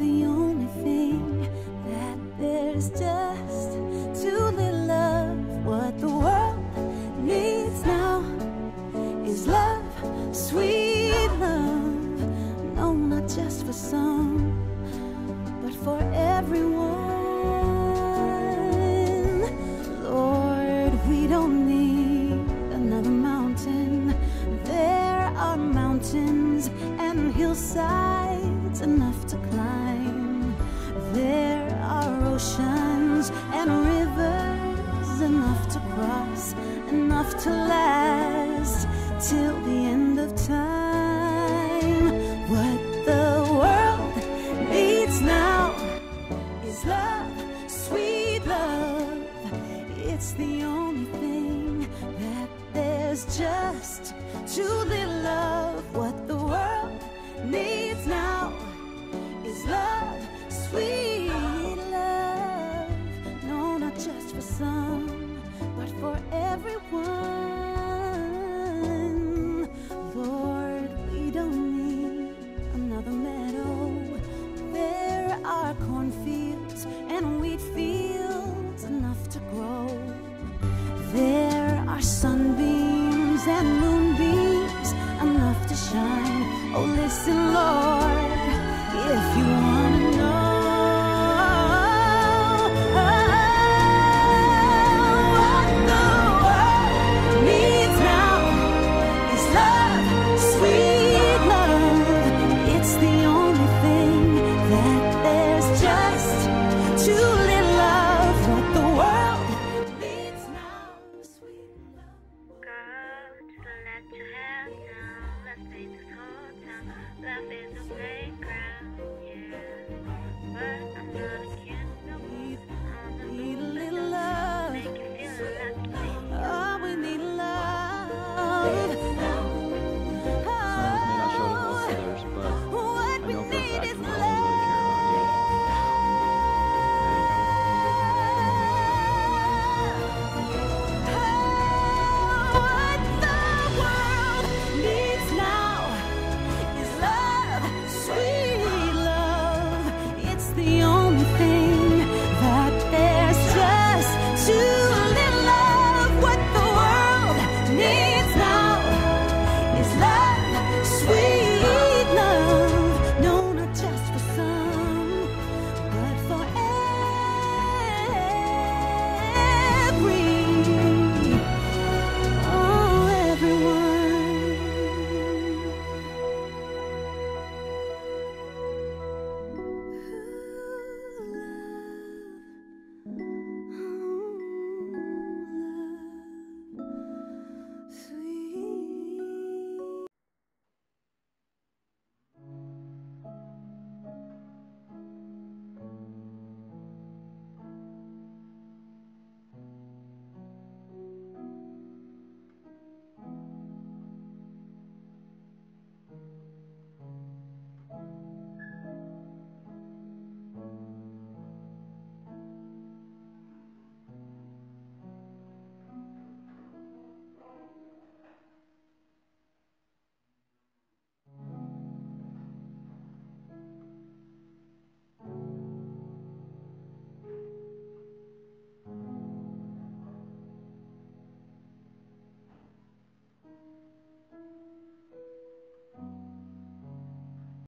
the only thing that there's just too little of. What the world needs now is love, sweet love. No, not just for some, but for everyone. Lord, we don't need another mountain. There are mountains and hillsides enough to climb. There are oceans and rivers enough to cross, enough to last till the end of time. What the world needs now is love, sweet love. It's the only thing that there's just too little of. What the world needs now is love, sweet love. No, not just for some, but for everyone. Lord, we don't need another meadow. There are cornfields and wheat fields enough to grow. There are sunbeams and moonbeams enough to shine. Oh, listen, Lord, if you want